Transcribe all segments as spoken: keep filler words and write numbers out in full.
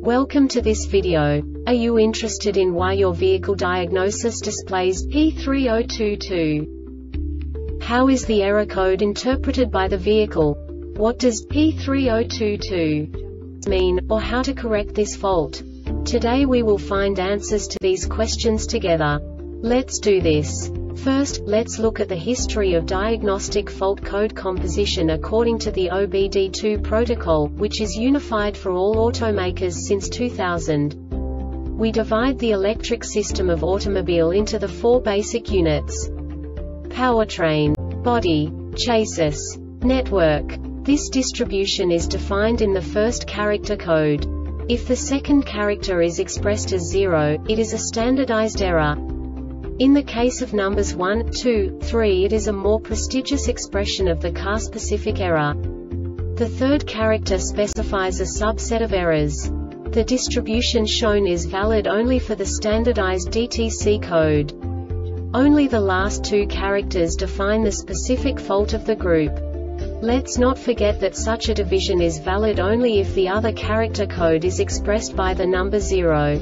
Welcome to this video. Are you interested in why your vehicle diagnosis displays P three zero two two? How is the error code interpreted by the vehicle? What does P three zero two two mean, or how to correct this fault? Today we will find answers to these questions together. Let's do this. First, let's look at the history of diagnostic fault code composition according to the O B D two protocol, which is unified for all automakers since two thousand. We divide the electric system of automobile into the four basic units: powertrain, body, chassis, network. This distribution is defined in the first character code. If the second character is expressed as zero, it is a standardized error. In the case of numbers one, two, three, it is a more prestigious expression of the car-specific error. The third character specifies a subset of errors. The distribution shown is valid only for the standardized D T C code. Only the last two characters define the specific fault of the group. Let's not forget that such a division is valid only if the other character code is expressed by the number zero.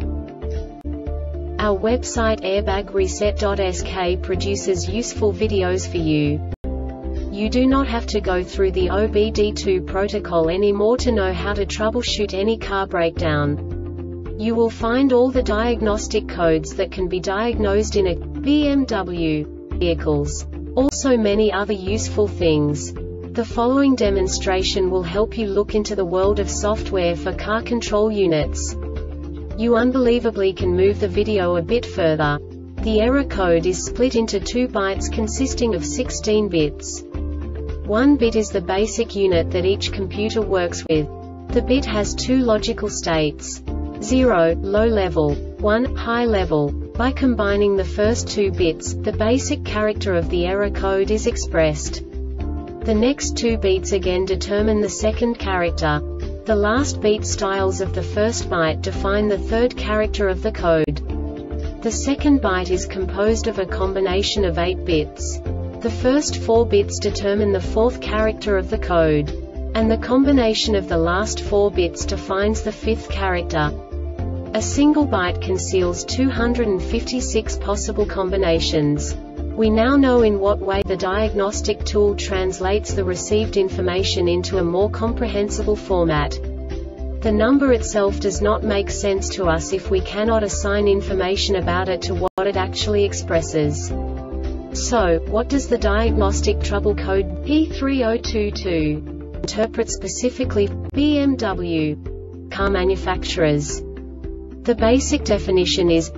Our website airbag reset dot S K produces useful videos for you. You do not have to go through the O B D two protocol anymore to know how to troubleshoot any car breakdown. You will find all the diagnostic codes that can be diagnosed in a B M W vehicles. Also many other useful things. The following demonstration will help you look into the world of software for car control units. You unbelievably can move the video a bit further. The error code is split into two bytes consisting of sixteen bits. One bit is the basic unit that each computer works with. The bit has two logical states: zero, low level, one, high level. By combining the first two bits, the basic character of the error code is expressed. The next two beats again determine the second character. The last beat styles of the first byte define the third character of the code. The second byte is composed of a combination of eight bits. The first four bits determine the fourth character of the code. And the combination of the last four bits defines the fifth character. A single byte conceals two hundred fifty-six possible combinations. We now know in what way the diagnostic tool translates the received information into a more comprehensible format. The number itself does not make sense to us if we cannot assign information about it to what it actually expresses. So, what does the diagnostic trouble code P three zero two two interpret specifically for B M W car manufacturers? The basic definition is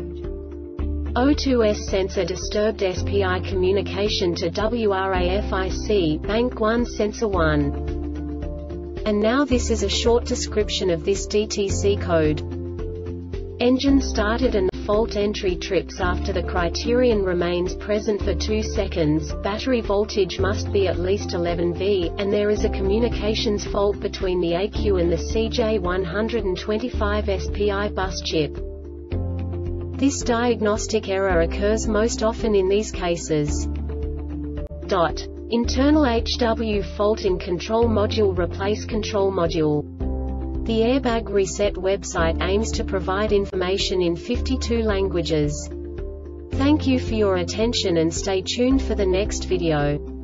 O two S sensor disturbed S P I communication to W R A F I C, bank one sensor one. And now this is a short description of this D T C code. Engine started and the fault entry trips after the criterion remains present for two seconds, battery voltage must be at least eleven volts, and there is a communications fault between the A Q and the C J one twenty-five S P I bus chip. This diagnostic error occurs most often in these cases. Dot. Internal H W fault in control module. Replace control module. The Airbag Reset website aims to provide information in fifty-two languages. Thank you for your attention and stay tuned for the next video.